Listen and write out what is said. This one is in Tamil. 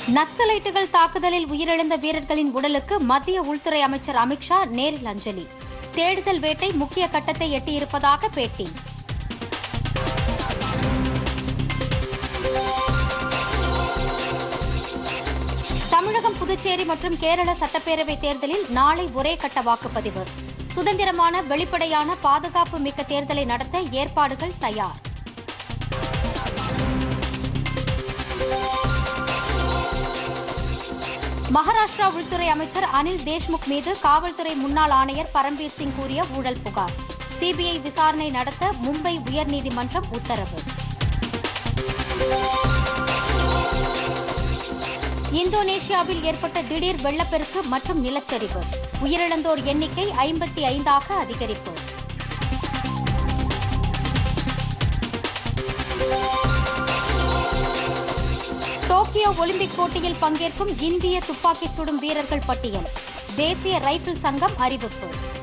நக்சலைட்டுகள் தாக்குதலில் உயிரிழந்த வீரர்களின் உடலுக்கு மத்திய உள்துறை அமைச்சர் அமித்ஷா நேரில் அஞ்சலி. தேடுதல் வேட்டை முக்கிய கட்டத்தை எட்டியிருப்பதாக பேட்டி. தமிழகம், புதுச்சேரி மற்றும் கேரள சட்டப்பேரவை தேர்தலில் நாளை ஒரே கட்ட வாக்குப்பதிவு. சுதந்திரமான, வெளிப்படையான, பாதுகாப்பு மிக்க தேர்தலை நடத்த ஏற்பாடுகள் தயார். மகாராஷ்டிரா உள்துறை அமைச்சர் அனில் தேஷ்முக் மீது காவல்துறை முன்னாள் ஆணையர் பரம்பீர் சிங் கூறிய ஊழல் புகார். சிபிஐ விசாரணை நடத்த மும்பை உயர்நீதிமன்றம் உத்தரவு. இந்தோனேஷியாவில் ஏற்பட்ட திடீர் வெள்ளப்பெருக்கு மற்றும் நிலச்சரிவு. உயிரிழந்தோர் எண்ணிக்கை 55ஆக அதிகரிப்பு. டோக்கியோ ஒலிம்பிக் போட்டியில் பங்கேற்கும் இந்திய துப்பாக்கிச் சுடும் வீரர்கள் பட்டியல். தேசிய ரைபிள் சங்கம் அறிவிப்பு.